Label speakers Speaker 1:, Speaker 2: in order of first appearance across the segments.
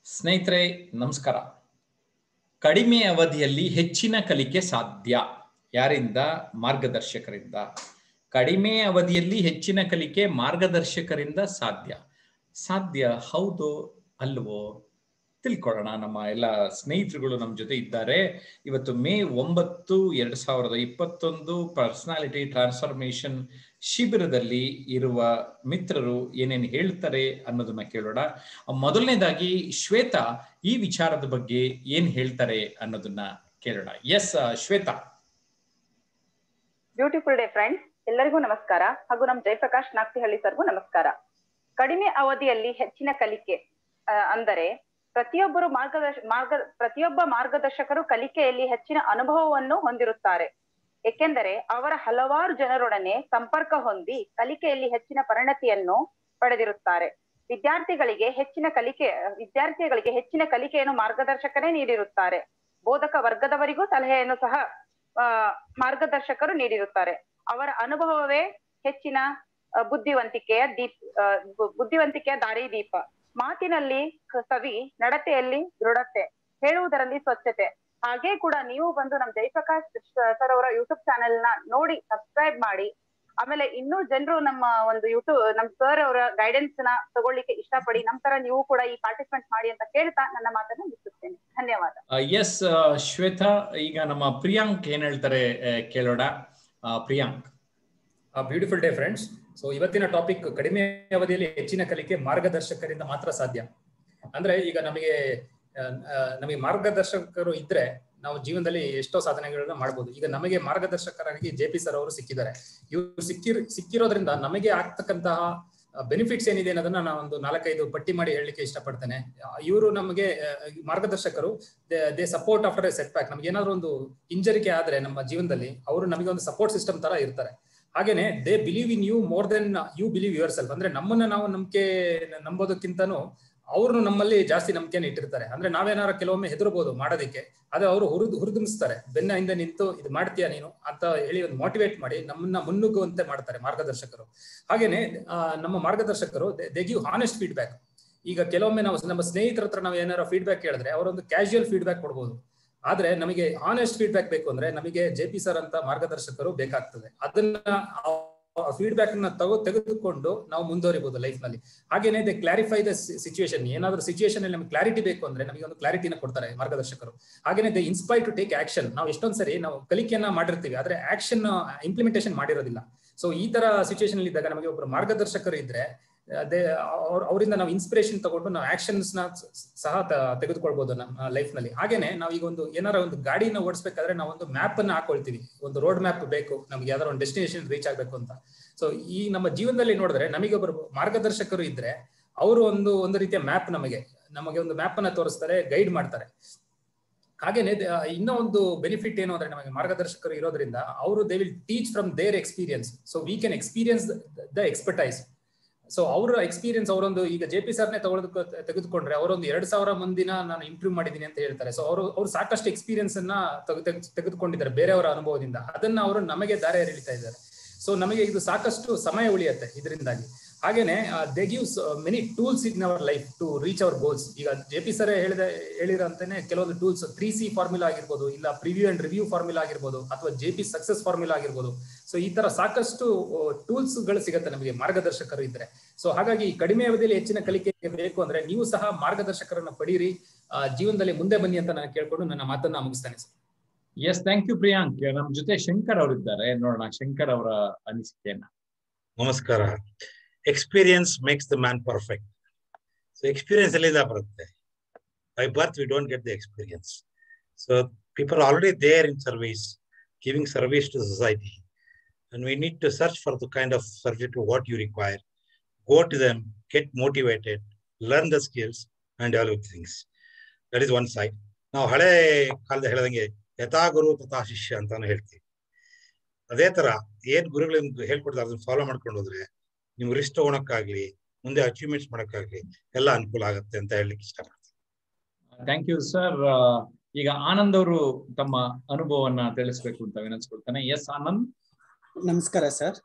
Speaker 1: ಸ್ನೇಹಿತರೆ ನಮಸ್ಕಾರ. ಕಡಿಮೆ ಅವಧಿಯಲ್ಲಿ ಹೆಚ್ಚಿನ ಕಲಿಕೆ ಸಾಧ್ಯ. ಯಾರಿಂದ? ಮಾರ್ಗದರ್ಶಕರಿಂದ. ಕಡಿಮೆ ಅವಧಿಯಲ್ಲಿ ಹೆಚ್ಚಿನ ಕಲಿಕೆ ಮಾರ್ಗದರ್ಶಕರಿಂದ ಸಾಧ್ಯ ಹೌದು ಅಲ್ವೋ ತಿಳ್ಕೊಳ್ಳೋಣ. ನಮ್ಮ ಎಲ್ಲ ಸ್ನೇಹಿತರುಗಳು ನಮ್ಮ ಜೊತೆ ಇದ್ದಾರೆ. ಇವತ್ತು ಮೇ 9, 2021 ಪರ್ಸನಾಲಿಟಿ ಟ್ರಾನ್ಸ್ಫಾರ್ಮೇಶನ್ ಶಿಬಿರದಲ್ಲಿ ಇರುವ ಮಿತ್ರರು ಏನೇನು ಹೇಳ್ತಾರೆ ಅನ್ನೋದನ್ನ ಕೇಳೋಣ. ಮೊದಲನೇದಾಗಿ ಶ್ವೇತಾ ಈ ವಿಚಾರದ ಬಗ್ಗೆ ಏನ್ ಹೇಳ್ತಾರೆ ಅನ್ನೋದನ್ನ ಕೇಳೋಣ. Yes Shweta.
Speaker 2: Beautiful day friends, ಎಲ್ಲರಿಗೂ ನಮಸ್ಕಾರ. ಹಾಗೂ ನಮ್ಮ ಜಯಪ್ರಕಾಶ್ ನಾಗ್ತಿಹಳ್ಳಿ ಸರ್ಗೂ ನಮಸ್ಕಾರ. ಕಡಿಮೆ ಅವಧಿಯಲ್ಲಿ ಹೆಚ್ಚಿನ ಕಲಿಕೆ ಅಂದರೆ ಪ್ರತಿಯೊಬ್ಬ ಮಾರ್ಗದರ್ಶಕರು ಕಲಿಕೆಯಲ್ಲಿ ಹೆಚ್ಚಿನ ಅನುಭವವನ್ನು ಹೊಂದಿರುತ್ತಾರೆ. ಏಕೆಂದರೆ ಅವರ ಹಲವಾರು ಜನರೊಡನೆ ಸಂಪರ್ಕ ಹೊಂದಿ ಕಲಿಕೆಯಲ್ಲಿ ಹೆಚ್ಚಿನ ಪರಿಣತಿಯನ್ನು ಪಡೆದಿರುತ್ತಾರೆ. ವಿದ್ಯಾರ್ಥಿಗಳಿಗೆ ಹೆಚ್ಚಿನ ಕಲಿಕೆಯನ್ನು ಮಾರ್ಗದರ್ಶಕರೇ ನೀಡಿರುತ್ತಾರೆ. ಬೋಧಕ ವರ್ಗದವರಿಗೂ ಸಲಹೆಯನ್ನು ಸಹ ಮಾರ್ಗದರ್ಶಕರು ನೀಡಿರುತ್ತಾರೆ. ಅವರ ಅನುಭವವೇ ಹೆಚ್ಚಿನ ಬುದ್ಧಿವಂತಿಕೆಯ ದಾರಿ ದೀಪ. ಮಾತಿನಲ್ಲಿ ಸವಿ, ನಡತೆಯಲ್ಲಿ ದೃಢತೆ, ಹೇಳುವುದರಲ್ಲಿ ಸ್ವಚ್ಛತೆ. ಹಾಗೆ ಕೂಡ ನೀವು ಬಂದು ನಮ್ ಜಯಪ್ರಕಾಶ್ ಸರ್ ಅವರ ಯೂಟ್ಯೂಬ್ ಚಾನೆಲ್ ನ ನೋಡಿ ಸಬ್ಸ್ಕ್ರೈಬ್ ಮಾಡಿ. ಆಮೇಲೆ ಇನ್ನೂ ಜನರು ನಮ್ಮ ಒಂದು ನಮ್ ಸರ್ ಅವರ ಗೈಡೆನ್ಸ್ ನ ತಗೊಳ್ಳಿಕ್ಕೆ ಇಷ್ಟಪಡಿ ನಂತರ ನೀವು ಕೂಡ ಈ ಪಾರ್ಟಿಸಿಪೇಟ್ ಮಾಡಿ ಅಂತ ಕೇಳ್ತಾ ನನ್ನ ಮಾತನ್ನು ಮುಗಿಸುತ್ತೇನೆ. ಧನ್ಯವಾದ.
Speaker 1: ಎಸ್ ಶ್ವೇತಾ, ಈಗ ನಮ್ಮ ಪ್ರಿಯಾಂಕ್ ಏನ್ ಹೇಳ್ತಾರೆ ಕೇಳೋಣ. Priyank.
Speaker 3: Beautiful day friends. So ಇವತ್ತಿನ ಟಾಪಿಕ್ ಕಡಿಮೆ ಅವಧಿಯಲ್ಲಿ ಹೆಚ್ಚಿನ ಕಲಿಕೆ ಮಾರ್ಗದರ್ಶಕರಿಂದ ಮಾತ್ರ ಸಾಧ್ಯ. ಅಂದ್ರೆ ಈಗ ನಮಗೆ ಮಾರ್ಗದರ್ಶಕರು ಇದ್ರೆ ನಾವು ಜೀವನದಲ್ಲಿ ಎಷ್ಟೋ ಸಾಧನೆಗಳನ್ನ ಮಾಡ್ಬೋದು. ಈಗ ನಮಗೆ ಮಾರ್ಗದರ್ಶಕರಾಗಿ ಜೆಪಿ ಸರ್ ಅವರು ಸಿಕ್ಕಿದ್ದಾರೆ. ಇವರು ಸಿಕ್ಕಿರೋದ್ರಿಂದ ನಮಗೆ ಆಗ್ತಕ್ಕಂತಹ ಬೆನಿಫಿಟ್ಸ್ ಏನಿದೆ ಅನ್ನೋದನ್ನ ನಾನು ಒಂದು 4-5 ಪಟ್ಟಿ ಮಾಡಿ ಹೇಳಲಿಕ್ಕೆ ಇಷ್ಟಪಡ್ತೇನೆ. ಇವರು ನಮಗೆ ಮಾರ್ಗದರ್ಶಕರು they support after a setback. ನಮ್ಗೆ ಏನಾದ್ರು ಒಂದು ಹಿಂಜರಿಕೆ ಆದ್ರೆ ನಮ್ಮ ಜೀವನದಲ್ಲಿ ಅವರು ನಮಗೆ ಒಂದು ಸಪೋರ್ಟ್ ಸಿಸ್ಟಮ್ ತರ ಇರ್ತಾರೆ. ಹಾಗೇನೆ they believe in you more than you believe yourself. ಅಂದ್ರೆ ನಮ್ಮನ್ನ ನಾವು ನಂಬೋದಕ್ಕಿಂತನೂ ಅವರು ನಮ್ಮಲ್ಲಿ ಜಾಸ್ತಿ ನಂಬಿಕೆಯನ್ನು ಇಟ್ಟಿರ್ತಾರೆ. ಅಂದ್ರೆ ನಾವೇನಾರ ಕೆಲವೊಮ್ಮೆ ಹೆದರ್ಬೋದು ಮಾಡೋದಕ್ಕೆ, ಆದ್ರೆ ಅವರು ಹುರಿದುಂಬಿಸ್ತಾರೆ. ಬೆನ್ನ ಹಿಂದೆ ನಿಂತು ಇದು ಮಾಡ್ತೀಯಾ ನೀನು ಅಂತ ಹೇಳಿ ಒಂದು ಮೋಟಿವೇಟ್ ಮಾಡಿ ನಮ್ಮನ್ನ ಮುನ್ನುಗ್ಗುವಂತೆ ಮಾಡ್ತಾರೆ ಮಾರ್ಗದರ್ಶಕರು. ಹಾಗೇನೆ ನಮ್ಮ ಮಾರ್ಗದರ್ಶಕರು ದೇ ಗಿವ್ ಹಾನೆಸ್ಟ್ ಫೀಡ್ಬ್ಯಾಕ್. ಈಗ ಕೆಲವೊಮ್ಮೆ ನಾವು ನಮ್ಮ ಸ್ನೇಹಿತರ ಹತ್ರ ನಾವು ಏನಾರ ಫೀಡ್ಬ್ಯಾಕ್ ಕೇಳಿದ್ರೆ ಅವರೊಂದು ಕ್ಯಾಶುಯಲ್ ಫೀಡ್ಬ್ಯಾಕ್ ಕೊಡ್ಬೋದು. ಆದ್ರೆ ನಮಗೆ ಆನೆಸ್ಟ್ ಫೀಡ್ಬ್ಯಾಕ್ ಬೇಕು ಅಂದ್ರೆ ನಮಗೆ ಜೆಪಿ ಸರ್ ಅಂತ ಮಾರ್ಗದರ್ಶಕರು ಬೇಕಾಗ್ತದೆ. ಅದನ್ನ ಫೀಡ್ಬ್ಯಾಕ್ ನ ತೆಗೆದುಕೊಂಡು ನಾವು ಮುಂದುವರಿಬಹುದು ಲೈಫ್ ನಲ್ಲಿ. ಹಾಗೇನೆ ದೇ ಕ್ಲಾರಿಫೈ ದ ಸಿಚುಯೇಷನ್. ಏನಾದ್ರೂ ಸಿಚುಯೇಷನ್ ಅಲ್ಲಿ ನಮ್ಗೆ ಕ್ಲಾರಿಟಿ ಬೇಕು ಅಂದ್ರೆ ನಮಗೆ ಒಂದು ಕ್ಲಾರಿಟಿನ ಕೊಡ್ತಾರೆ ಮಾರ್ಗದರ್ಶಕರು. ಹಾಗೇನೆ they inspire to take action. ನಾವು ಎಷ್ಟೊಂದ್ ಸರಿ ನಾವು ಕಲಿಕೆಯನ್ನ ಮಾಡಿರ್ತೀವಿ, ಆದ್ರೆ ಆಕ್ಷನ್ ಇಂಪ್ಲಿಮೆಂಟೇಷನ್ ಮಾಡಿರೋದಿಲ್ಲ. ಸೊ ಈ ತರ ಸಿಚುಯೇಷನ್ ಅಲ್ಲಿ ಇದ್ದಾಗ ನಮಗೆ ಒಬ್ಬರು ಮಾರ್ಗದರ್ಶಕರು ಇದ್ರೆ ಅವರಿಂದ ನಾವು ಇನ್ಸ್ಪಿರೇಷನ್ ತಗೊಂಡು ನಾವು ಆಕ್ಷನ್ಸ್ ನ ಸಹ ತೆಗೆದುಕೊಳ್ಬಹುದು ನಮ್ಮ ಲೈಫ್ ನಲ್ಲಿ. ಹಾಗೇನೆ ನಾವು ಈಗ ಏನಾರ ಒಂದು ಗಾಡಿನ ಓಡಿಸ್ಬೇಕಾದ್ರೆ ನಾವು ಒಂದು ಮ್ಯಾಪ್ ಅನ್ನ ಹಾಕೊಳ್ತೀವಿ. ಒಂದು ರೋಡ್ ಮ್ಯಾಪ್ ಬೇಕು ನಮ್ಗೆ, ಯಾವ್ದಾರ ಒಂದು ಡೆಸ್ಟಿನೇಷನ್ ರೀಚ್ ಆಗ್ಬೇಕು ಅಂತ. ಸೊ ಈ ನಮ್ಮ ಜೀವನದಲ್ಲಿ ನೋಡಿದ್ರೆ ನಮಗೆ ಒಬ್ಬರು ಮಾರ್ಗದರ್ಶಕರು ಇದ್ರೆ ಅವರು ಒಂದು ರೀತಿಯ ಮ್ಯಾಪ್ ನಮಗೆ ಒಂದು ಮ್ಯಾಪ್ ಅನ್ನ ತೋರಿಸ್ತಾರೆ, ಗೈಡ್ ಮಾಡ್ತಾರೆ. ಹಾಗೇನೆ ಇನ್ನೂ ಒಂದು ಬೆನಿಫಿಟ್ ಏನು ಅಂದ್ರೆ ನಮಗೆ ಮಾರ್ಗದರ್ಶಕರು ಇರೋದ್ರಿಂದ ಅವರು they will teach from their experience. So we can experience the expertise. So ಅವರ ಎಕ್ಸ್ಪೀರಿಯನ್ಸ್ ಅವರೊಂದು ಈಗ ಜೆಪಿ ಸರ್ನೇ ತೆಗೆದುಕೊಂಡ್ರೆ ಅವರೊಂದು 2000 ಮಂದಿನ ನಾನು ಇಂಪ್ರೂವ್ ಮಾಡಿದ್ದೀನಿ ಅಂತ ಹೇಳ್ತಾರೆ. ಸೊ ಅವರು ಸಾಕಷ್ಟು ಎಕ್ಸ್ಪೀರಿಯನ್ಸ್ ಅನ್ನ ತೆಗೆದುಕೊಂಡಿದ್ದಾರೆ ಬೇರೆಯವರ ಅನುಭವದಿಂದ. ಅದನ್ನ ಅವರು ನಮಗೆ ದಾರಿ ಎರಿತಾ ಇದ್ದಾರೆ. ಸೊ ನಮಗೆ ಇದು ಸಾಕಷ್ಟು ಸಮಯ ಉಳಿಯುತ್ತೆ ಇದರಿಂದಾಗಿ. ಹಾಗೇನೆ they gives many tools in our life to reach our goals. ಈಗ ಜೆಪಿ ಸರ್ ಹೇಳಿರಂತಾನೆ ಕೆಲವೊಂದು ಟೂಲ್ಸ್ 3C ಫಾರ್ಮುಲಾ ಆಗಿರ್ಬೋದು, ಇಲ್ಲ ಪ್ರಿವ್ಯೂ ಅಂಡ್ ರಿವ್ಯೂ ಫಾರ್ಮುಲಾ ಆಗಿರ್ಬೋದು, ಅಥವಾ ಜೆಪಿ ಸಕ್ಸಸ್ ಫಾರ್ಮುಲಾ ಆಗಿರ್ಬೋದು. ಸೊ ಈ ತರ ಸಾಕಷ್ಟು ಟೂಲ್ಸ್ ಗಳು ಸಿಗುತ್ತೆ ನಮಗೆ ಮಾರ್ಗದರ್ಶಕರು ಇದ್ರೆ. ಸೊ ಹಾಗಾಗಿ ಕಡಿಮೆ ಅವಧಿಯಲ್ಲಿ ಹೆಚ್ಚಿನ ಕಲಿಕೆ ಬೇಕು ಅಂದ್ರೆ ನೀವು ಸಹ ಮಾರ್ಗದರ್ಶಕರನ್ನ ಪಡೀರಿ, ಜೀವನದಲ್ಲಿ ಮುಂದೆ ಬನ್ನಿ ಅಂತ ನಾನು ಕೇಳ್ಕೊಂಡು ನನ್ನ ಮಾತನ್ನ ಮುಗಿಸ್ತೇನೆ sir.
Speaker 1: Yes, thank you Priyank. ನಮ್ಮ ಜೊತೆ ಶಂಕರ್ ಅವರಿದ್ದಾರೆ, ನೋಡೋಣ ಶಂಕರ್ ಅವರ ಅನಿಸಿಕೆಯನ್ನ.
Speaker 4: ನಮಸ್ಕಾರ. Experience makes the man perfect. So experience ಎಲ್ಲಿಂದ ಬರುತ್ತೆ? By birth we don't get the experience. So people are already there in service, giving service to society, and we need to search for the kind of service to what you require. Go to them, get motivated, learn the skills and develop things. That is one side. ನಾವು ಹಳೆ ಕಾಲದ ಹೇಳಿದಂಗೆ ಯಥಾ ಗುರು ತಥಾ ಶಿಷ್ಯ ಅಂತಾನು ಹೇಳ್ತೀವಿ. ಅದೇ ತರ ಏನ್ ಗುರುಗಳು ಹೇಳ್ಕೊಡ್ತಾರೆ ಅದನ್ನ ಫಾಲೋ ಮಾಡ್ಕೊಂಡು ಹೋದ್ರೆ ನಿಮ್ಗೆ ರಿಸ್ಕ್ ತಗೊಳಕ್ಕಾಗ್ಲಿ, ಮುಂದೆ ಅಚೀವ್ಮೆಂಟ್ಸ್ ಮಾಡಕ್ಕಾಗ್ಲಿ ಎಲ್ಲ ಅನುಕೂಲ ಆಗುತ್ತೆ ಅಂತ ಹೇಳಲಿಕ್ಕೆ ಇಷ್ಟಪಡ್ತೀನಿ.
Speaker 1: Thank you sir. ಈಗ ಆನಂದ್ ಅವರು ತಮ್ಮ ಅನುಭವವನ್ನ ತಿಳಿಸ್ಬೇಕು ಅಂತ ವಿನಂತಿಸ್ಕೊಳ್ತಾನೆ. ಎಸ್ ಆನಂದ್.
Speaker 5: ನಮಸ್ಕಾರ ಸರ್.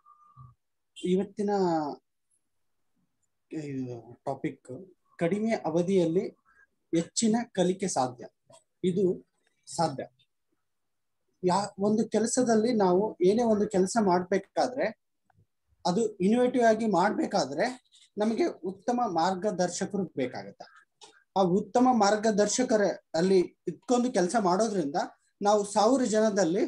Speaker 5: ಇವತ್ತಿನ ಟಾಪಿಕ್ ಕಡಿಮೆ ಅವಧಿಯಲ್ಲಿ ಹೆಚ್ಚಿನ ಕಲಿಕೆ ಸಾಧ್ಯ. ಇದು ಸಾಧ್ಯ. ಒಂದು ಕೆಲಸದಲ್ಲಿ ನಾವು ಏನೇ ಒಂದು ಕೆಲಸ ಮಾಡ್ಬೇಕಾದ್ರೆ, ಅದು ಇನೋವೇಟಿವ್ ಆಗಿ ಮಾಡ್ಬೇಕಾದ್ರೆ ನಮಗೆ ಉತ್ತಮ ಮಾರ್ಗದರ್ಶಕರು ಬೇಕಾಗತ್ತೆ. ಆ ಉತ್ತಮ ಮಾರ್ಗದರ್ಶಕರ ಅಲ್ಲಿ ಇಟ್ಕೊಂಡು ಕೆಲಸ ಮಾಡೋದ್ರಿಂದ ನಾವು 1000 ಜನದಲ್ಲಿ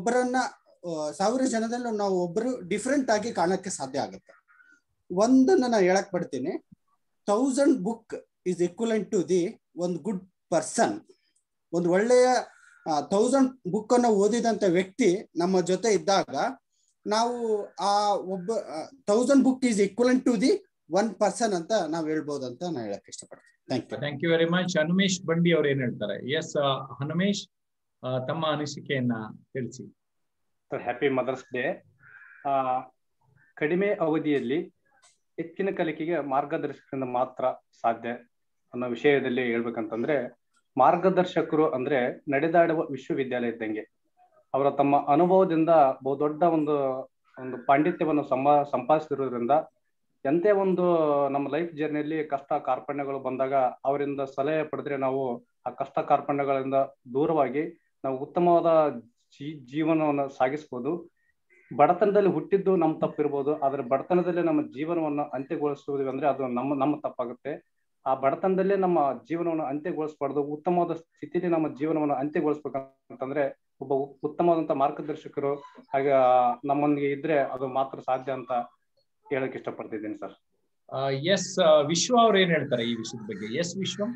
Speaker 5: ನಾವು ಒಬ್ಬರು ಡಿಫ್ರೆಂಟ್ ಆಗಿ ಕಾಣಕ್ಕೆ ಸಾಧ್ಯ ಆಗುತ್ತೆ. ಒಂದನ್ನ ನಾನು ಹೇಳಕ್ ಪಡ್ತೀನಿ, 1000 book is equivalent to the ಒಂದು ಗುಡ್ ಪರ್ಸನ್. ಒಂದು ಒಳ್ಳೆಯ 1000 book ಅನ್ನು ಓದಿದಂತ ವ್ಯಕ್ತಿ ನಮ್ಮ ಜೊತೆ ಇದ್ದಾಗ ನಾವು ಆ 1000 book is equivalent to the 1 person ಅಂತ ನಾವು ಹೇಳ್ಬೋದು ಅಂತ ನಾನು ಹೇಳಕ್ ಇಷ್ಟಪಡ್ತೀನಿ.
Speaker 1: Thank you very much. Hanumesh Bandi ಅವ್ರು ಏನ್ ಹೇಳ್ತಾರೆ? ಎಸ್ ಹನುಮೇಶ್, ತಮ್ಮ ಅನಿಸಿಕೆಯನ್ನ ತಿಳಿಸಿ.
Speaker 6: Happy mother's day. ಕಡಿಮೆ ಅವಧಿಯಲ್ಲಿ ಹೆಚ್ಚಿನ ಕಲಿಕೆಗೆ ಮಾರ್ಗದರ್ಶಕರಿಂದ ಮಾತ್ರ ಸಾಧ್ಯ ಅನ್ನೋ ವಿಷಯದಲ್ಲಿ ಹೇಳ್ಬೇಕಂತಂದ್ರೆ, ಮಾರ್ಗದರ್ಶಕರು ಅಂದ್ರೆ ನಡೆದಾಡುವ ವಿಶ್ವವಿದ್ಯಾಲಯ ಇದ್ದಂಗೆ. ಅವರ ತಮ್ಮ ಅನುಭವದಿಂದ ಬಹುದೊಡ್ಡ ಒಂದು ಪಾಂಡಿತ್ಯವನ್ನು ಸಂಪಾದಿಸಿರೋದ್ರಿಂದ ಎಂತೆ ಒಂದು ನಮ್ಮ ಲೈಫ್ ಜರ್ನಿಯಲ್ಲಿ ಕಷ್ಟ ಕಾರ್ಪಣ್ಯಗಳು ಬಂದಾಗ ಅವರಿಂದ ಸಲಹೆ ಪಡೆದ್ರೆ ನಾವು ಆ ಕಷ್ಟ ಕಾರ್ಪಣ್ಯಗಳಿಂದ ದೂರವಾಗಿ ನಾವು ಉತ್ತಮವಾದ ಜೀವನವನ್ನು ಸಾಗಿಸ್ಬೋದು. ಬಡತನದಲ್ಲಿ ಹುಟ್ಟಿದ್ದು ನಮ್ಮ ತಪ್ಪಿರ್ಬೋದು, ಆದ್ರೆ ಬಡತನದಲ್ಲಿ ನಮ್ಮ ಜೀವನವನ್ನು ಅಂತ್ಯಗೊಳಿಸುವುದು ಅಂದ್ರೆ ಅದು ನಮ್ಮ ತಪ್ಪಾಗುತ್ತೆ. ಆ ಬಡತನದಲ್ಲೇ ನಮ್ಮ ಜೀವನವನ್ನು ಅಂತ್ಯಗೊಳಿಸಬಾರ್ದು, ಉತ್ತಮವಾದ ಸ್ಥಿತಿಯಲ್ಲಿ ನಮ್ಮ ಜೀವನವನ್ನು ಅಂತ್ಯಗೊಳಿಸ್ಬೇಕಂತಂದ್ರೆ ಒಬ್ಬ ಉತ್ತಮವಾದಂತ ಮಾರ್ಗದರ್ಶಕರು ಹಾಗೆ ನಮ್ಮೊಂದಿಗೆ ಇದ್ರೆ ಅದು ಮಾತ್ರ ಸಾಧ್ಯ ಅಂತ ಹೇಳಕ್ ಇಷ್ಟಪಡ್ತಿದ್ದೀನಿ ಸರ್.
Speaker 1: ಎಸ್ ವಿಶ್ವ ಅವ್ರು ಏನ್ ಹೇಳ್ತಾರೆ ಈ ವಿಷಯದ ಬಗ್ಗೆ? ಎಸ್ ವಿಶ್ವ.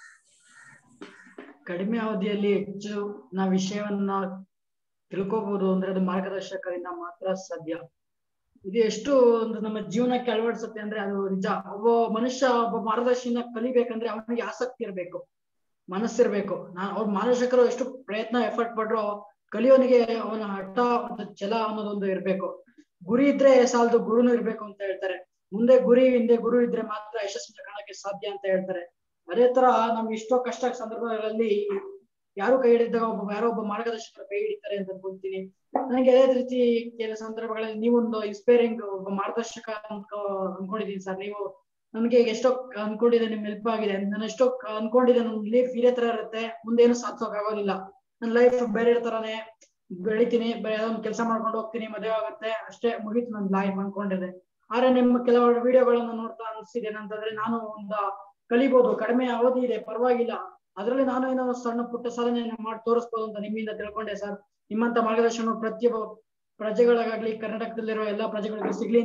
Speaker 7: ಕಡಿಮೆ ಅವಧಿಯಲ್ಲಿ ಹೆಚ್ಚು ನಾವು ವಿಷಯವನ್ನ ತಿಳ್ಕೋಬಹುದು ಅಂದ್ರೆ ಅದು ಮಾರ್ಗದರ್ಶಕರಿಂದ ಮಾತ್ರ ಸಾಧ್ಯ. ಇದು ಎಷ್ಟು ಒಂದು ನಮ್ಮ ಜೀವನಕ್ಕೆ ಅಳವಡಿಸುತ್ತೆ ಅಂದ್ರೆ ಅದು ನಿಜ. ಒಬ್ಬ ಮಾರ್ಗದರ್ಶಿನ ಕಲಿಬೇಕಂದ್ರೆ ಅವನಿಗೆ ಆಸಕ್ತಿ ಇರ್ಬೇಕು, ಮನಸ್ಸಿರ್ಬೇಕು. ಅವ್ರ ಮಾರ್ಗದರ್ಶಕರು ಎಷ್ಟು ಪ್ರಯತ್ನ ಎಫರ್ಟ್ ಪಡ್ರೋ ಕಲಿಯೋನಿಗೆ ಅವನ ಹಠ ಒಂದು ಛಲ ಅನ್ನೋದೊಂದು ಇರ್ಬೇಕು. ಗುರಿ ಇದ್ರೆ ಸಾಲದು, ಗುರುನು ಇರ್ಬೇಕು ಅಂತ ಹೇಳ್ತಾರೆ. ಮುಂದೆ ಗುರಿ ಹಿಂದೆ ಗುರು ಇದ್ರೆ ಮಾತ್ರ ಯಶಸ್ಸನ್ನ ಕಾಣಕ್ಕೆ ಸಾಧ್ಯ ಅಂತ ಹೇಳ್ತಾರೆ. ಅದೇ ತರ ನಮ್ಗೆ ಎಷ್ಟೋ ಕಷ್ಟ ಸಂದರ್ಭಗಳಲ್ಲಿ ಯಾರು ಕೈ ಹಿಡಿದಾಗ ಯಾರೋ ಒಬ್ಬ ಮಾರ್ಗದರ್ಶಕರು ಕೈ ಹಿಡಿತಾರೆ ಅಂತ ಅನ್ಕೊಂತೀನಿ. ನನಗೆ ಅದೇ ರೀತಿ ಕೆಲ ಸಂದರ್ಭಗಳಲ್ಲಿ ನೀವೊಂದು ಇನ್ಸ್ಪೈರಿಂಗ್ ಒಬ್ಬ ಮಾರ್ಗದರ್ಶಕ ಅನ್ಕೊಂಡಿದೀನಿ ಸರ್. ನೀವು ನನ್ಗೆ ಎಷ್ಟೋ ಅನ್ಕೊಂಡಿದ್ದೆ, ನಿಮ್ ಹೆಲ್ಪ್ ಆಗಿದೆ. ನಾನು ಎಷ್ಟೋ ಅನ್ಕೊಂಡಿದ್ದೆ, ನನ್ ಲೈಫ್ ಇದೇ ತರ ಇರುತ್ತೆ, ಮುಂದೇನು ಸಾಧಿಸೋಕ್ ಆಗೋದಿಲ್ಲ, ನನ್ ಲೈಫ್ ಬೇರೆ ತರಾನೇ ಬೆಳಿತೀನಿ, ಒಂದು ಕೆಲಸ ಮಾಡ್ಕೊಂಡು ಹೋಗ್ತೀನಿ, ಮದುವೆ ಆಗುತ್ತೆ, ಅಷ್ಟೇ ಮುಗೀತು ನನ್ ಲೈಫ್ ಅನ್ಕೊಂಡಿದ್ದೆ. ಆದ್ರೆ ನಿಮ್ಮ ಕೆಲವು ವಿಡಿಯೋಗಳನ್ನ ನೋಡ್ತಾ ಅನ್ಸಿದೆ ಏನಂತಂದ್ರೆ ನಾನು ಒಂದು ಕಲಿಬಹುದು, ಕಡಿಮೆ ಅವಧಿ ಇದೆ ಪರವಾಗಿಲ್ಲ, ಅದ್ರಲ್ಲಿ ನಾನು ಏನೋ ಸಣ್ಣ ಪುಟ್ಟ ಸಾಧನೆ ಮಾಡಿ ತೋರಿಸ್ಬೋದು ಅಂತ ನಿಮ್ಮಿಂದ ತಿಳ್ಕೊಂಡೆ ಸರ್. ನಿಮ್ಮಂತ ಮಾರ್ಗದರ್ಶನ ಪ್ರತಿಯೊಬ್ಬ ಪ್ರಜೆಗಳಿಗಾಗ್ಲಿ ಕರ್ನಾಟಕದಲ್ಲಿರೋ ಎಲ್ಲಾ ಪ್ರಜೆಗಳಿಗೂ ಸಿಗ್ಲಿ.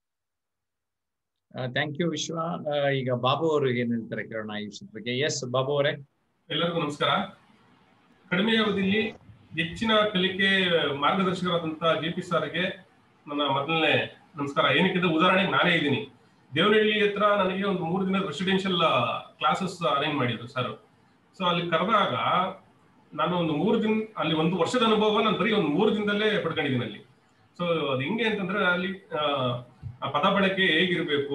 Speaker 1: ಥ್ಯಾಂಕ್ ಯು ವಿಶ್ವ. ಈಗ ಬಾಬು ಅವರು ಏನ್ ಹೇಳ್ತಾರೆ ಕೇಳೋಣ ಈ ವಿಷಯದ ಬಗ್ಗೆ. ಎಸ್ ಬಾಬು ಅವರೇ.
Speaker 8: ಎಲ್ಲರಿಗೂ ನಮಸ್ಕಾರ. ಕಡಿಮೆ ಅವಧಿಯಲ್ಲಿ ಹೆಚ್ಚಿನ ಕಲಿಕೆ ಮಾರ್ಗದರ್ಶಕರಾದಂತಹ ಜೆಪಿ ಸರ್ಗೆ ನನ್ನ ಮೊದಲನೇ ನಮಸ್ಕಾರ. ಏನಕ್ಕಿಂತ ಉದಾಹರಣೆಗೆ ನಾನೇ ಇದ್ದೀನಿ. ದೇವನಹಳ್ಳಿ ಹತ್ರ ನನಗೆ ಒಂದು 3 ದಿನದ ರೆಸಿಡೆನ್ಷಿಯಲ್ ಕ್ಲಾಸಸ್ ಅರೇಂಜ್ ಮಾಡಿದ್ರು ಸರ್. ಸೊ ಅಲ್ಲಿ ಕರೆದಾಗ ನಾನು ಒಂದು 3 ದಿನ, ಅಲ್ಲಿ 1 ವರ್ಷದ ಅನುಭವ ನಾನು ಬರೀ ಒಂದು 3 ದಿನದಲ್ಲೇ ಪಡ್ಕೊಂಡಿದ್ದೀನಿ ಅಲ್ಲಿ. ಸೊ ಅದು ಹೆಂಗೆ ಅಂತಂದ್ರೆ ಅಲ್ಲಿ ಪದ ಬಳಕೆ ಹೇಗಿರ್ಬೇಕು,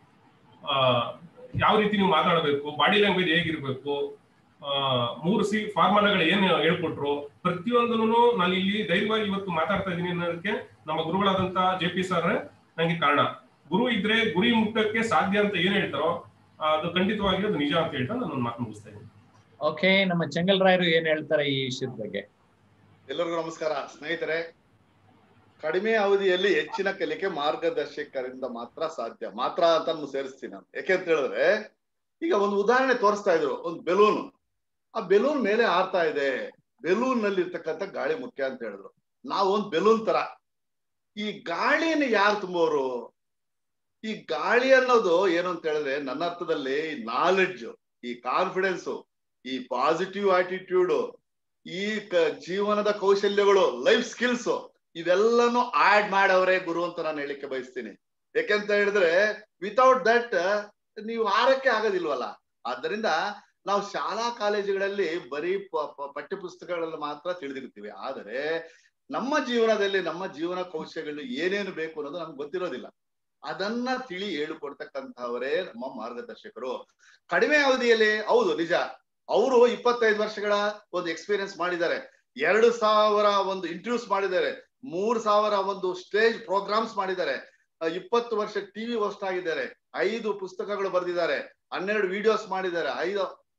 Speaker 8: ಯಾವ ರೀತಿ ನೀವು ಮಾತಾಡಬೇಕು, ಬಾಡಿ ಲ್ಯಾಂಗ್ವೇಜ್ ಹೇಗಿರ್ಬೇಕು, 3C ಫಾರ್ಮುಲಾಗಳು ಏನು ಹೇಳ್ಕೊಟ್ರು, ಪ್ರತಿಯೊಂದನ್ನು ನಾನು ಇಲ್ಲಿ ಧೈರ್ಯವಾಗಿ ಇವತ್ತು ಮಾತಾಡ್ತಾ ಇದ್ದೀನಿ ಅನ್ನೋದಕ್ಕೆ ನಮ್ಮ ಗುರುಗಳಾದಂತ ಜೆಪಿ ಸರ್ ನಂಗೆ ಕಾರಣ. ಗುರು ಇದ್ರೆ ಗುರಿ ಮುಟ್ಟಕ್ಕೆ ಸಾಧ್ಯ ಅಂತ ಏನ್ ಹೇಳ್ತಾರೋ ಅದು ಖಂಡಿತವಾಗಿ ಅದು ನಿಜ ಅಂತ ಹೇಳ್ತಾ ನಾನು ಮಾತು ಮುಗಿಸ್ತಾ ಇದ್ದೀನಿ.
Speaker 1: ಓಕೆ, ನಮ್ಮ ಚೆಂಗಲ್ ರಾಯರು ಏನ್ ಹೇಳ್ತಾರೆ ಈ ವಿಷಯದ ಬಗ್ಗೆ?
Speaker 9: ಎಲ್ಲರಿಗೂ ನಮಸ್ಕಾರ ಸ್ನೇಹಿತರೆ. ಕಡಿಮೆ ಅವಧಿಯಲ್ಲಿ ಹೆಚ್ಚಿನ ಕಲಿಕೆ ಮಾರ್ಗದರ್ಶಕರಿಂದ ಮಾತ್ರ ಸಾಧ್ಯ. ಮಾತ್ರ ಅಂತ ಸೇರಿಸ್ತೀನಿ ನಾನು. ಯಾಕೆಂತ ಹೇಳಿದ್ರೆ ಈಗ ಒಂದು ಉದಾಹರಣೆ ತೋರಿಸ್ತಾ ಇದ್ರು. ಒಂದು ಬೆಲೂನ್, ಆ ಬೆಲೂನ್ ಮೇಲೆ ಹಾರ್ತಾ ಇದೆ, ಬೆಲೂನ್ ನಲ್ಲಿ ಇರ್ತಕ್ಕಂಥ ಗಾಳಿ ಮುಖ್ಯ ಅಂತ ಹೇಳಿದ್ರು. ನಾವು ಒಂದು ಬೆಲೂನ್ ತರ. ಈ ಗಾಳಿಯನ್ನು ಯಾರು ತುಂಬೋರು? ಈ ಗಾಳಿ ಅನ್ನೋದು ಏನು ಅಂತ ಹೇಳಿದ್ರೆ ನನ್ನ ಅರ್ಥದಲ್ಲಿ ನಾಲೆಡ್ಜ್, ಈ ಕಾನ್ಫಿಡೆನ್ಸ್, ಈ ಪಾಸಿಟಿವ್ ಆಟಿಟ್ಯೂಡ್, ಈ ಜೀವನದ ಕೌಶಲ್ಯಗಳು, ಲೈಫ್ ಸ್ಕಿಲ್ಸ್, ಇವೆಲ್ಲನೂ ಆಡ್ ಮಾಡವ್ರೆ ಗುರು ಅಂತ ನಾನು ಹೇಳಿಕೆ ಬಯಸ್ತೀನಿ. ಯಾಕೆಂತ ಹೇಳಿದ್ರೆ ವಿತೌಟ್ ದಟ್ ನೀವು ಆರಕ್ಕೆ ಆಗೋದಿಲ್ವಲ್ಲ. ಆದ್ದರಿಂದ ನಾವು ಶಾಲಾ ಕಾಲೇಜುಗಳಲ್ಲಿ ಬರೀ ಪಠ್ಯ ಪುಸ್ತಕಗಳಲ್ಲಿ ಮಾತ್ರ ತಿಳಿದಿರ್ತೀವಿ. ಆದರೆ ನಮ್ಮ ಜೀವನದಲ್ಲಿ ನಮ್ಮ ಜೀವನ ಕೌಶಲ್ಯಗಳು ಏನೇನು ಬೇಕು ಅನ್ನೋದು ನಮ್ಗೆ ಗೊತ್ತಿರೋದಿಲ್ಲ. ಅದನ್ನ ತಿಳಿ ಹೇಳಿಕೊಡ್ತಕ್ಕಂಥವರೇ ನಮ್ಮ ಮಾರ್ಗದರ್ಶಕರು. ಕಡಿಮೆ ಅವಧಿಯಲ್ಲಿ ಹೌದು ನಿಜ, ಅವರು 25 ವರ್ಷಗಳ ಒಂದು ಎಕ್ಸ್ಪೀರಿಯನ್ಸ್ ಮಾಡಿದ್ದಾರೆ, 2000 ಒಂದು ಇಂಟರ್ವ್ಯೂಸ್ ಮಾಡಿದ್ದಾರೆ, 3000 ಒಂದು ಸ್ಟೇಜ್ ಪ್ರೋಗ್ರಾಮ್ಸ್ ಮಾಡಿದ್ದಾರೆ, 20 ವರ್ಷ ಟಿವಿ ಹೋಸ್ಟ್ ಆಗಿದ್ದಾರೆ, 5 ಪುಸ್ತಕಗಳು ಬರೆದಿದ್ದಾರೆ, 12 ವಿಡಿಯೋಸ್ ಮಾಡಿದ್ದಾರೆ,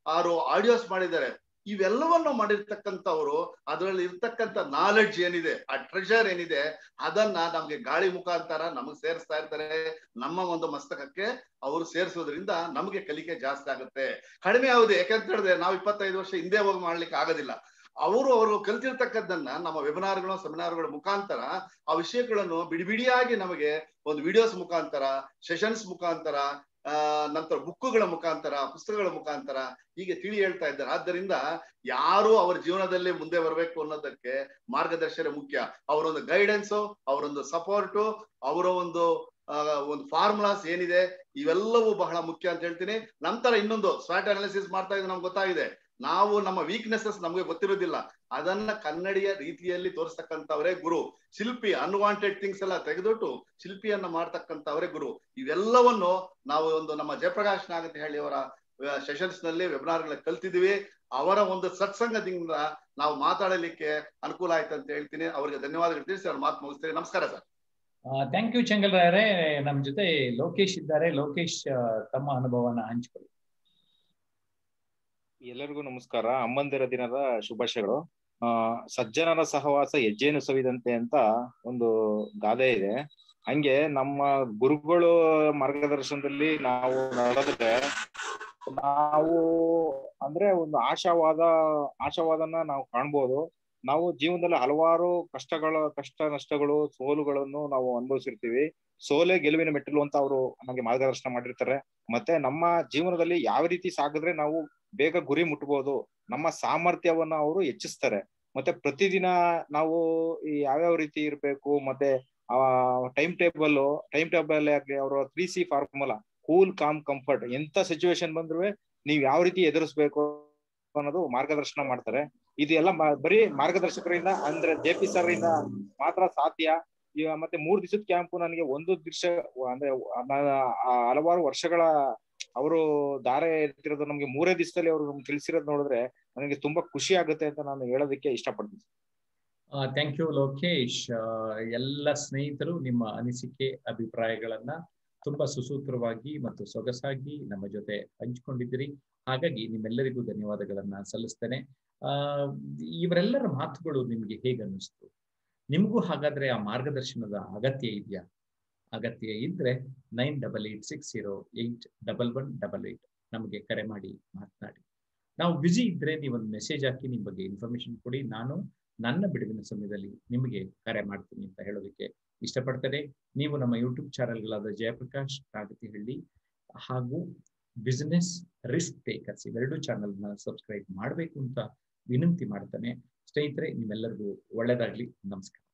Speaker 9: ಅವರು ಆಡಿಯೋಸ್ ಮಾಡಿದ್ದಾರೆ. ಇವೆಲ್ಲವನ್ನು ಮಾಡಿರ್ತಕ್ಕಂಥವ್ರು ಅದರಲ್ಲಿ ಇರ್ತಕ್ಕಂಥ ನಾಲೆಡ್ಜ್ ಏನಿದೆ, ಆ ಟ್ರೆಷರ್ ಏನಿದೆ, ಅದನ್ನ ನಮ್ಗೆ ಗಾಳಿ ಮುಖಾಂತರ ನಮಗ್ ಸೇರಿಸ್ತಾ ಇರ್ತಾರೆ. ನಮ್ಮ ಒಂದು ಮಸ್ತಕಕ್ಕೆ ಅವರು ಸೇರಿಸೋದ್ರಿಂದ ನಮಗೆ ಕಲಿಕೆ ಜಾಸ್ತಿ ಆಗುತ್ತೆ. ಕಡಿಮೆ ಆಗುದು. ಯಾಕಂತ ಹೇಳಿದ್ರೆ ನಾವು 25 ವರ್ಷ ಹಿಂದೆ ಹೋಗಿ ಮಾಡ್ಲಿಕ್ಕೆ ಆಗೋದಿಲ್ಲ. ಅವರು ಕಲ್ತಿರ್ತಕ್ಕದ್ದನ್ನ ನಮ್ಮ ವೆಬಿನಾರ್ಗಳು, ಸೆಮಿನಾರ್ಗಳ ಮುಖಾಂತರ ಆ ವಿಷಯಗಳನ್ನು ಬಿಡಿಬಿಡಿಯಾಗಿ ನಮಗೆ ಒಂದು ವಿಡಿಯೋಸ್ ಮುಖಾಂತರ, ಸೆಷನ್ಸ್ ಮುಖಾಂತರ, ನಂತರ ಬುಕ್ಕುಗಳ ಮುಖಾಂತರ, ಪುಸ್ತಕಗಳ ಮುಖಾಂತರ ಹೀಗೆ ತಿಳಿ ಹೇಳ್ತಾ ಇದ್ದಾರೆ. ಆದ್ದರಿಂದ ಯಾರು ಅವರ ಜೀವನದಲ್ಲಿ ಮುಂದೆ ಬರಬೇಕು ಅನ್ನೋದಕ್ಕೆ ಮಾರ್ಗದರ್ಶನ ಮುಖ್ಯ. ಅವರೊಂದು ಗೈಡೆನ್ಸು, ಅವರೊಂದು ಸಪೋರ್ಟು, ಅವರ ಒಂದು ಫಾರ್ಮುಲಾಸ್ ಏನಿದೆ ಇವೆಲ್ಲವೂ ಬಹಳ ಮುಖ್ಯ ಅಂತ ಹೇಳ್ತೀನಿ. ನಂತರ ಇನ್ನೊಂದು ಸ್ವಾಟ್ ಅನಾಲಿಸಿಸ್ ಮಾಡ್ತಾ ಇದ್ರೆ ನಮ್ಗೆ ಗೊತ್ತಾಗಿದೆ, ನಾವು ನಮ್ಮ ವೀಕ್ನೆಸಸ್ ನಮಗೆ ಗೊತ್ತಿರೋದಿಲ್ಲ, ಅದನ್ನ ಕನ್ನಡಿಯ ರೀತಿಯಲ್ಲಿ ತೋರಿಸ್ತಕ್ಕಂಥವರೇ ಗುರು. ಶಿಲ್ಪಿ ಅನ್ವಾಂಟೆಡ್ ಥಿಂಗ್ಸ್ ಎಲ್ಲ ತೆಗೆದುಬಿಟ್ಟು ಶಿಲ್ಪಿಯನ್ನ ಮಾಡ್ತಕ್ಕಂಥವರೇ ಗುರು. ಇವೆಲ್ಲವನ್ನು ನಾವು ನಮ್ಮ ಜಯಪ್ರಕಾಶ್ ನಾಗತಿಹಳ್ಳಿ ಅವರ ಸೆಷನ್ಸ್ ನಲ್ಲಿ, ವೆಬಿನಾರ್ಗಳಲ್ಲಿ ಕಲ್ತಿದ್ವಿ. ಅವರ ಒಂದು ಸತ್ಸಂಗದಿಂದ ನಾವು ಮಾತಾಡಲಿಕ್ಕೆ ಅನುಕೂಲ ಆಯ್ತು ಅಂತ ಹೇಳ್ತೀನಿ. ಅವರಿಗೆ ಧನ್ಯವಾದಗಳು ತಿಳಿಸಿ ಅವ್ರ ಮಾತು ಮುಗಿಸ್ತೇನೆ. ನಮಸ್ಕಾರ ಸರ್.
Speaker 1: ಥ್ಯಾಂಕ್ ಯು ಚಂಗಲ್ ರಾಯರೇ. ನಮ್ಮ ಜೊತೆ ಲೋಕೇಶ್ ಇದ್ದಾರೆ. ಲೋಕೇಶ್ ತಮ್ಮ ಅನುಭವನ ಹಂಚಿಕೊಳ್ಳಿ.
Speaker 10: ಎಲ್ಲರಿಗೂ ನಮಸ್ಕಾರ. ಅಮ್ಮಂದಿರ ದಿನದ ಶುಭಾಶಯಗಳು. ಸಜ್ಜನರ ಸಹವಾಸ ಹೆಜ್ಜೆಯನ್ನು ಸವಿದಂತೆ ಅಂತ ಒಂದು ಗಾದೆ ಇದೆ. ಹಂಗೆ ನಮ್ಮ ಗುರುಗಳು ಮಾರ್ಗದರ್ಶನದಲ್ಲಿ ನಾವು ನಡೆದ್ರೆ ನಾವು ಅಂದ್ರೆ ಒಂದು ಆಶಾವಾದನ ನಾವು ಕಾಣ್ಬೋದು. ನಾವು ಜೀವನದಲ್ಲಿ ಹಲವಾರು ಕಷ್ಟ ನಷ್ಟಗಳು, ಸೋಲುಗಳನ್ನು ನಾವು ಅನುಭವಿಸಿರ್ತೀವಿ. ಸೋಲೆ ಗೆಲುವಿನ ಮೆಟ್ಟಿಲು ಅಂತ ಅವರು ನಮಗೆ ಮಾರ್ಗದರ್ಶನ ಮಾಡಿರ್ತಾರೆ. ಮತ್ತೆ ನಮ್ಮ ಜೀವನದಲ್ಲಿ ಯಾವ ರೀತಿ ಸಾಗಿದ್ರೆ ನಾವು ಬೇಗ ಗುರಿ ಮುಟ್ಬೋದು, ನಮ್ಮ ಸಾಮರ್ಥ್ಯವನ್ನ ಅವರು ಹೆಚ್ಚಿಸ್ತಾರೆ. ಮತ್ತೆ ಪ್ರತಿದಿನ ನಾವು ಯಾವ್ಯಾವ ರೀತಿ ಇರ್ಬೇಕು, ಮತ್ತೆ ಟೈಮ್ ಟೇಬಲ್ ಆಗ್ಲಿ, ಅವರ 3C formula, cool, calm, comfort, ಎಂತ ಸಿಚುವೇಶನ್ ಬಂದ್ರು ನೀವ್ ಯಾವ ರೀತಿ ಎದುರಿಸ್ಬೇಕು ಅನ್ನೋದು ಮಾರ್ಗದರ್ಶನ ಮಾಡ್ತಾರೆ. ಇದೆಲ್ಲ ಬರೀ ಮಾರ್ಗದರ್ಶಕರಿಂದ ಅಂದ್ರೆ JP ಸರ್ ಇಂದ ಮಾತ್ರ ಸಾಧ್ಯ. ಮತ್ತೆ 3 ದಿವಸದ ಕ್ಯಾಂಪು ನನಗೆ 1 ದಿವಸ ಅಂದ್ರೆ ಹಲವಾರು ವರ್ಷಗಳ ಅವರು ದಾರೆ ಇರ್ತಿರೋದು ನಮ್ಗೆ 3 ದಿವಸದಲ್ಲಿ ಅವರು ನಮ್ಗೆ ತಿಳಿಸಿರೋದು ನೋಡಿದ್ರೆ ನನಗೆ ತುಂಬಾ ಖುಷಿ ಆಗುತ್ತೆ ಅಂತ ನಾನು ಹೇಳೋದಕ್ಕೆ ಇಷ್ಟಪಡ್ತೀನಿ.
Speaker 1: Thank you Lokesh. ಎಲ್ಲ ಸ್ನೇಹಿತರು ನಿಮ್ಮ ಅನಿಸಿಕೆ, ಅಭಿಪ್ರಾಯಗಳನ್ನ ತುಂಬಾ ಸುಸೂತ್ರವಾಗಿ ಮತ್ತು ಸೊಗಸಾಗಿ ನಮ್ಮ ಜೊತೆ ಹಂಚಿಕೊಂಡಿದ್ದೀರಿ. ಹಾಗಾಗಿ ನಿಮ್ಮೆಲ್ಲರಿಗೂ ಧನ್ಯವಾದಗಳನ್ನ ಸಲ್ಲಿಸ್ತೇನೆ. ಇವರೆಲ್ಲರ ಮಾತುಗಳು ನಿಮ್ಗೆ ಹೇಗೆ ಅನ್ನಿಸ್ತು? ನಿಮಗೂ ಹಾಗಾದ್ರೆ ಆ ಮಾರ್ಗದರ್ಶನದ ಅಗತ್ಯ ಇದೆಯಾ? ಅಗತ್ಯ ಇದ್ರೆ 9886081188 ನಮಗೆ ಕರೆ ಮಾಡಿ ಮಾತನಾಡಿ. ನಾವು ಬ್ಯುಸಿ ಇದ್ರೆ ನೀವೊಂದು ಮೆಸೇಜ್ ಹಾಕಿ ನಿಮ್ಮ ಬಗ್ಗೆ ಇನ್ಫಾರ್ಮೇಶನ್ ಕೊಡಿ. ನಾನು ನನ್ನ ಬಿಡುವಿನ ಸಮಯದಲ್ಲಿ ನಿಮಗೆ ಕರೆ ಮಾಡ್ತೀನಿ ಅಂತ ಹೇಳೋದಕ್ಕೆ ಇಷ್ಟಪಡ್ತೇನೆ. ನೀವು ನಮ್ಮ ಯೂಟ್ಯೂಬ್ ಚಾನೆಲ್ಗಳಾದ ಜಯಪ್ರಕಾಶ್ ನಾಗತಿಹಳ್ಳಿ ಹಾಗೂ ಬಿಸಿನೆಸ್ ರಿಸ್ಕ್ ಟೇಕರ್ಸ್ ಇವೆರಡೂ ಚಾನೆಲ್ನ ಸಬ್ಸ್ಕ್ರೈಬ್ ಮಾಡಬೇಕು ಅಂತ ವಿನಂತಿ ಮಾಡ್ತಾನೆ. ಸ್ನೇಹಿತರೆ, ನಿಮ್ಮೆಲ್ಲರಿಗೂ ಒಳ್ಳೆಯದಾಗ್ಲಿ. ನಮಸ್ಕಾರ.